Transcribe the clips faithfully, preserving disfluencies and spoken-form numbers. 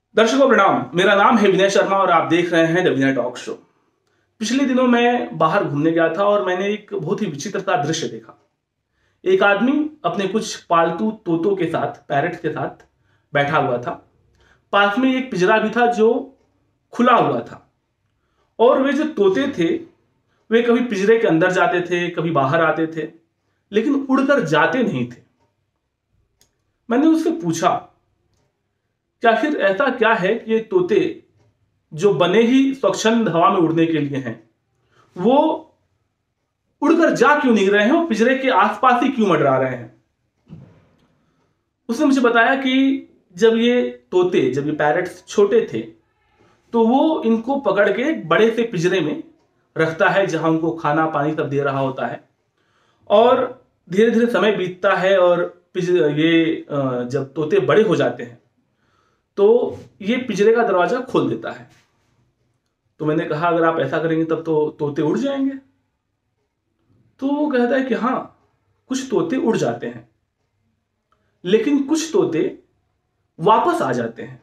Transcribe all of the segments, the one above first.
दर्शकों प्रणाम। मेरा नाम है विनय शर्मा और आप देख रहे हैं द विनय टॉक शो। पिछले दिनों मैं बाहर घूमने गया था और मैंने एक बहुत ही विचित्र सा दृश्य देखा। एक आदमी अपने कुछ पालतू तोतों के साथ, पैरट के साथ बैठा हुआ था। पास में एक पिंजरा भी था जो खुला हुआ था और वे जो तोते थे वे कभी पिंजरे के अंदर जाते थे, कभी बाहर आते थे, लेकिन उड़कर जाते नहीं थे। मैंने उससे पूछा कि आखिर ऐसा क्या है कि ये तोते जो बने ही स्वच्छंद हवा में उड़ने के लिए हैं, वो उड़कर जा क्यों नहीं रहे हैं और पिंजरे के आसपास ही क्यों मंडरा रहे हैं। उसने मुझे बताया कि जब ये तोते, जब ये पैरट्स छोटे थे तो वो इनको पकड़ के एक बड़े से पिंजरे में रखता है जहां उनको खाना पानी सब दे रहा होता है, और धीरे धीरे समय बीतता है और ये जब तोते बड़े हो जाते हैं तो ये पिंजरे का दरवाजा खोल देता है। तो मैंने कहा अगर आप ऐसा करेंगे तब तो तोते उड़ जाएंगे। तो वो कहता है कि हाँ, कुछ तोते उड़ जाते हैं लेकिन कुछ तोते वापस आ जाते हैं।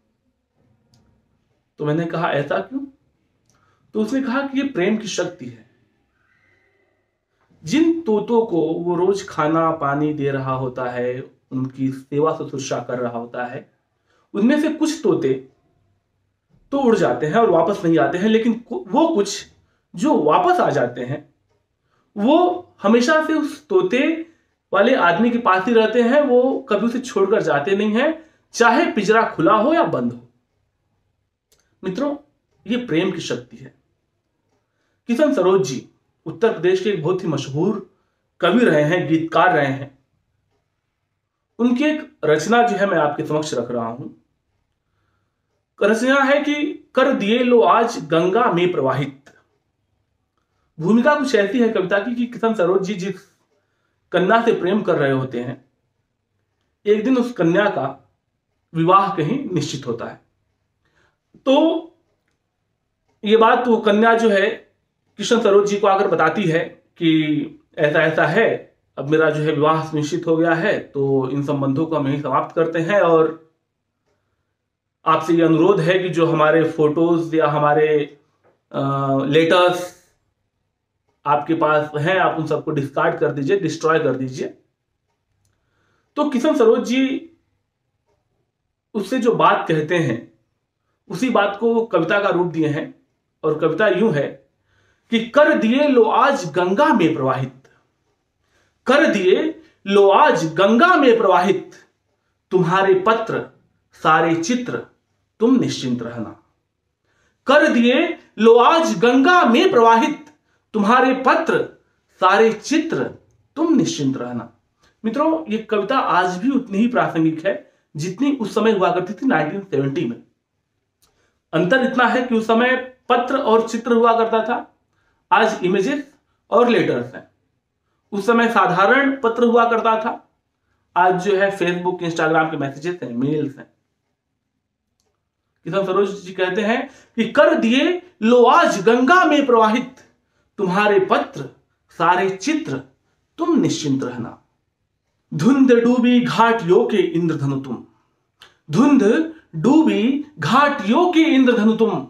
तो मैंने कहा ऐसा क्यों? तो उसने कहा कि ये प्रेम की शक्ति है। जिन तोतों को वो रोज खाना पानी दे रहा होता है, उनकी सेवा शुश्रूषा कर रहा होता है, उनमें से कुछ तोते तो उड़ जाते हैं और वापस नहीं आते हैं, लेकिन वो कुछ जो वापस आ जाते हैं वो हमेशा से उस तोते वाले आदमी के पास ही रहते हैं। वो कभी उसे छोड़कर जाते नहीं हैं, चाहे पिंजरा खुला हो या बंद हो। मित्रों, ये प्रेम की शक्ति है। किशन सरोज जी उत्तर प्रदेश के एक बहुत ही मशहूर कवि रहे हैं, गीतकार रहे हैं। उनकी एक रचना जो है मैं आपके समक्ष रख रहा हूं। रचना है कि कर दिए लो आज गंगा में प्रवाहित। भूमिका कुछ ऐसी है कविता की कि किशन सरोज जी जिस कन्या से प्रेम कर रहे होते हैं, एक दिन उस कन्या का विवाह कहीं निश्चित होता है। तो ये बात वो कन्या जो है किशन सरोज जी को आकर बताती है कि ऐसा ऐसा है, अब मेरा जो है विवाह निश्चित हो गया है, तो इन संबंधों को हम यहीं समाप्त करते हैं और आपसे ये अनुरोध है कि जो हमारे फोटोज या हमारे लेटर्स आपके पास हैं आप उन सबको डिस्कार्ड कर दीजिए, डिस्ट्रॉय कर दीजिए। तो किशन सरोज जी उससे जो बात कहते हैं उसी बात को कविता का रूप दिए हैं और कविता यूं है कि कर दिए लो आज गंगा में प्रवाहित, कर दिए लो आज गंगा में प्रवाहित, तुम्हारे पत्र सारे चित्र तुम निश्चिंत रहना। कर दिए लो आज गंगा में प्रवाहित, तुम्हारे पत्र सारे चित्र तुम निश्चिंत रहना। मित्रों, ये कविता आज भी उतनी ही प्रासंगिक है जितनी उस समय हुआ करती थी उन्नीस सौ सत्तर में। अंतर इतना है कि उस समय पत्र और चित्र हुआ करता था, आज इमेजेस और लेटर्स हैं। उस समय साधारण पत्र हुआ करता था, आज जो है फेसबुक इंस्टाग्राम के मैसेजेस हैं, मेल्स हैं। किशन सरोज जी कहते हैं कि कर दिए लो आज गंगा में प्रवाहित, तुम्हारे पत्र सारे चित्र तुम निश्चिंत रहना। धुंध डूबी घाटियों के इंद्रधनु तुम, धुंध डूबी घाटियों के इंद्रधनु तुम,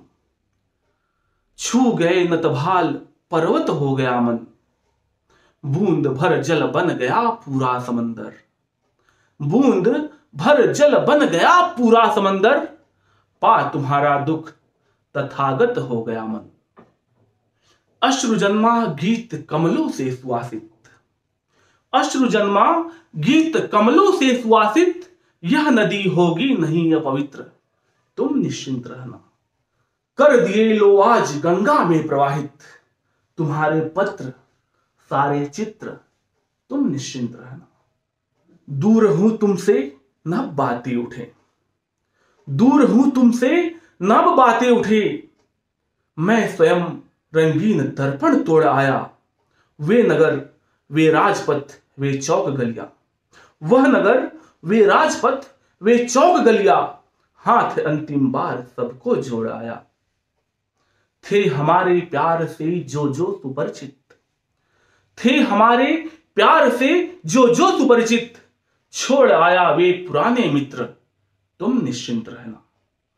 छू गए नतभाल पर्वत हो गया मन, बूंद भर जल बन गया पूरा समंदर, बूंद भर जल बन गया पूरा समंदर, पा तुम्हारा दुख तथागत हो गया मन। अश्रु जन्मा गीत कमलों से सुवासित, अश्रु जन्मा गीत कमलों से सुवासित, यह नदी होगी नहीं अपवित्र, तुम निश्चिंत रहना। कर दिए लो आज गंगा में प्रवाहित, तुम्हारे पत्र सारे चित्र तुम निश्चिंत रहना। दूर हूं तुमसे नभ बातें उठे, दूर हूं तुमसे नभ बातें उठे, मैं स्वयं रंगीन दर्पण तोड़ आया, वे नगर वे राजपथ वे चौक गलियां, वह नगर वे राजपथ वे चौक गलियां, हाथ अंतिम बार सबको जोड़ आया। थे हमारे प्यार से जो जो सुपरिचित, थे हमारे प्यार से जो जो सुपरिचित, छोड़ आया वे पुराने मित्र, तुम निश्चिंत रहना।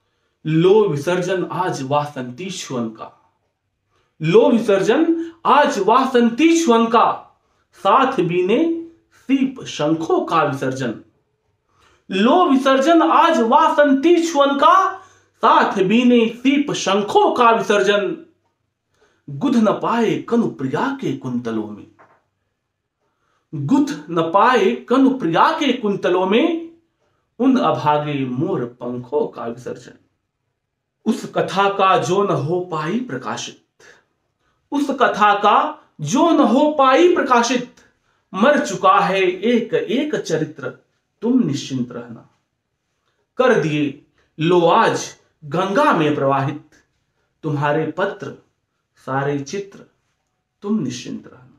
लो विसर्जन आज वासंती छुअन का, लो विसर्जन आज वासंती छुअन का, साथ बीने सीप शंखों का विसर्जन। लो विसर्जन आज वासंती छुअन का, साथ बीने सीप शंखों का विसर्जन। गुध न पाए कनु प्रिया के कुंतलों में, गुथ न पाए कनु प्रिया के कुंतलों में, उन अभागे मोर पंखों का विसर्जन। उस कथा का जो न हो पाई प्रकाशित, उस कथा का जो न हो पाई प्रकाशित, मर चुका है एक एक चरित्र, तुम निश्चिंत रहना। कर दिए लो आज गंगा में प्रवाहित, तुम्हारे पत्र सारे चित्र, तुम निश्चिंत रहना।